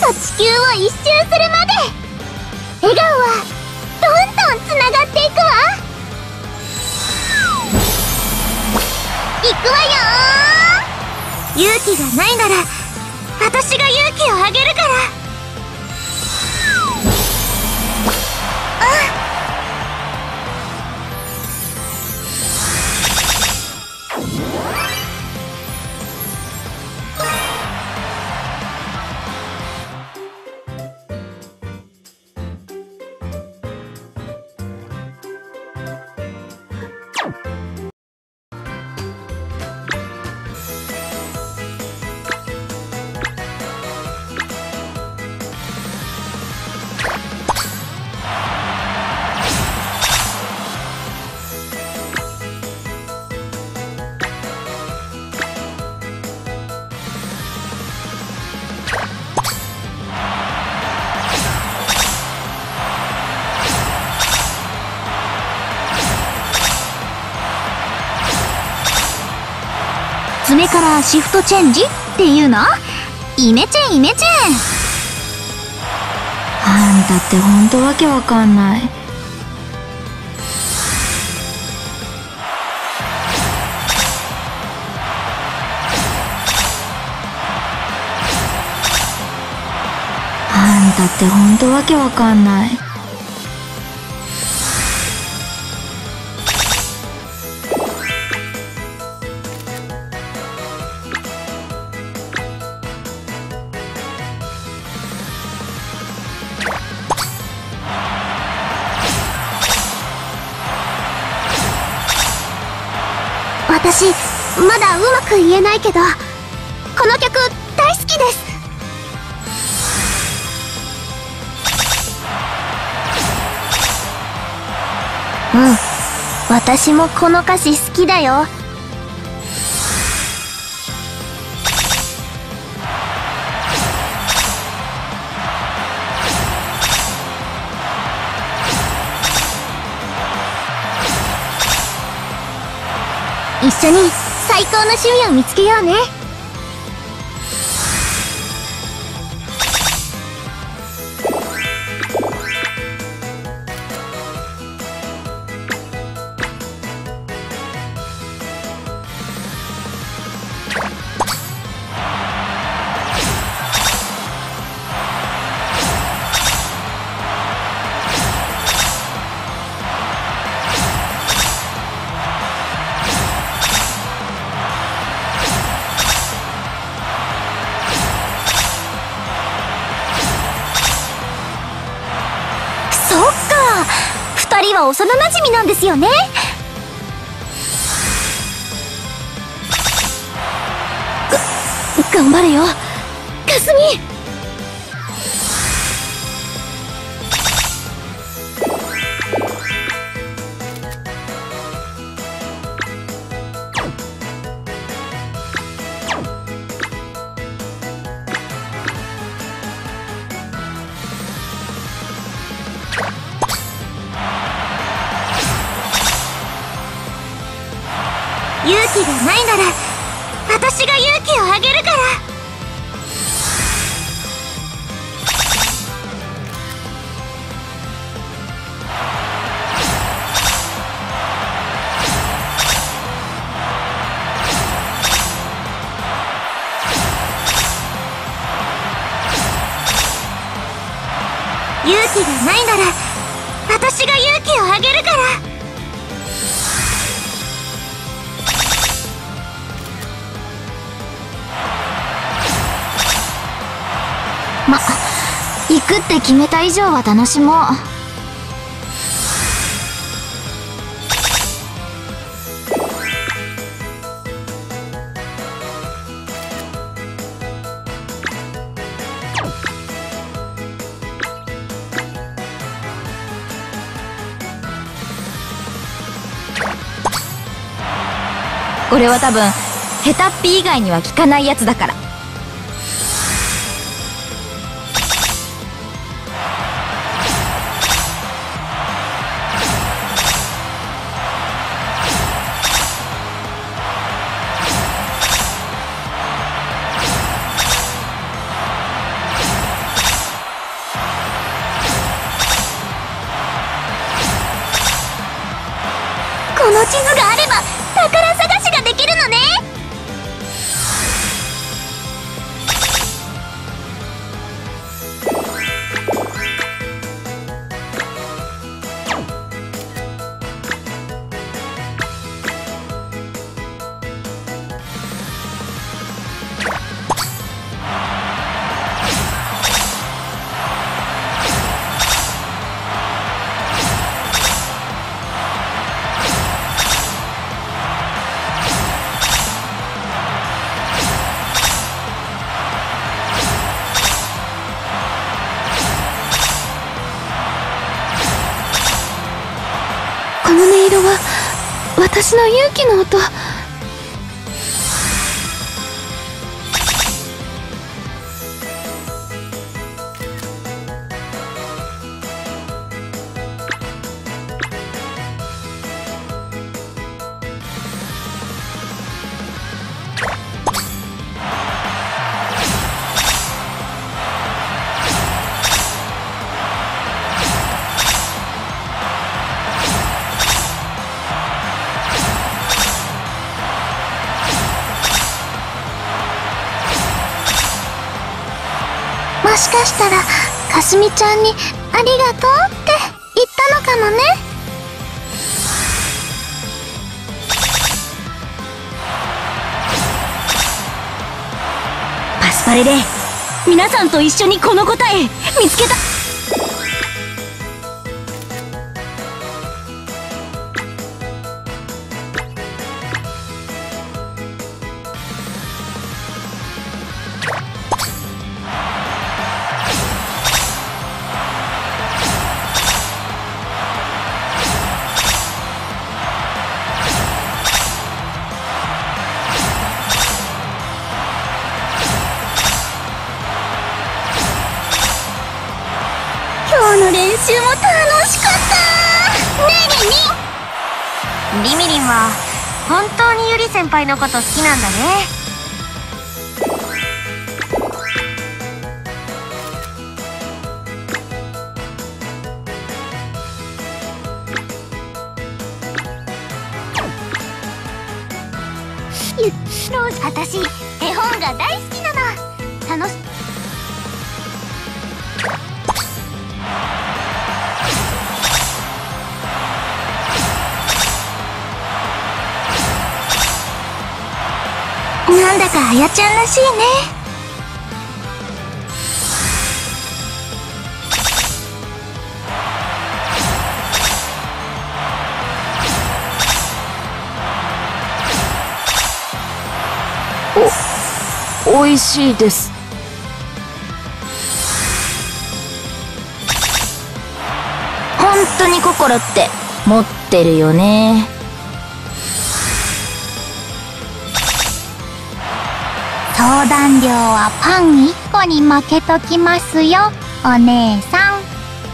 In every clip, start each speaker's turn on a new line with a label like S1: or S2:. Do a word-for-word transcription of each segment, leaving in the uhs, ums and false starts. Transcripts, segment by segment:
S1: と地球を一周するまで。笑顔はどんどんつながっていくわ。いくわよー。勇気がないなら私が勇気をあげるから。あっ、爪からシフトチェンジっていうの？イメチェンイメチェン。
S2: あんたってほんとわけわかんない。あんたってほんとわけわかんない。
S1: 私まだうまく言えないけど、この曲大好きです。うん、私もこの歌詞好きだよ。一緒に最高の趣味を見つけようね。ふたりは幼なじみなんですよね。が頑張れよかすみ。勇気がないなら私が勇気をあげるから。勇気がないなら私が勇気をあげるから。ま、行くって決めた以上は楽しもう。これは多分ヘタッピ以外には効かないやつだから。 地図があれば宝探しができるのね。
S2: この音色は私の勇気の音。
S1: もしかしたらかすみちゃんに「ありがとう」って言ったのかもね。
S3: パスパレで皆さんと一緒にこの答え見つけた。
S1: 今日の練習も楽しかったねえリンリン。
S3: リミリンは本当にゆり先輩のこと好きなんだね。
S1: ゆローズ、私絵本が大好きなの。楽しなんだかあやちゃんらしいね。
S2: お、美味しいです。本当に心って持ってるよね。
S1: 相談料はパンいっこに負けときますよ、お姉さん。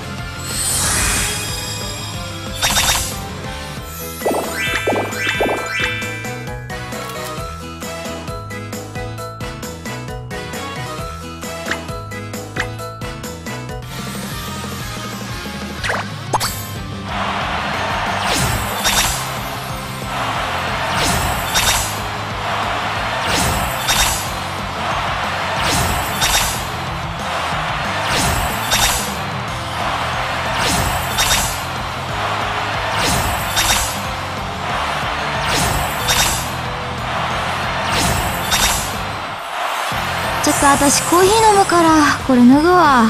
S2: ちょっと私コーヒー飲むからこれ脱ぐわ。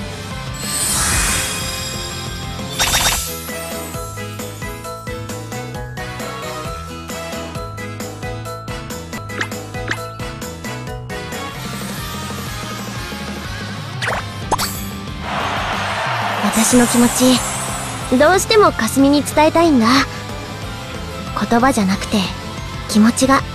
S3: 私の気持ちどうしてもかすみに伝えたいんだ。言葉じゃなくて気持ちが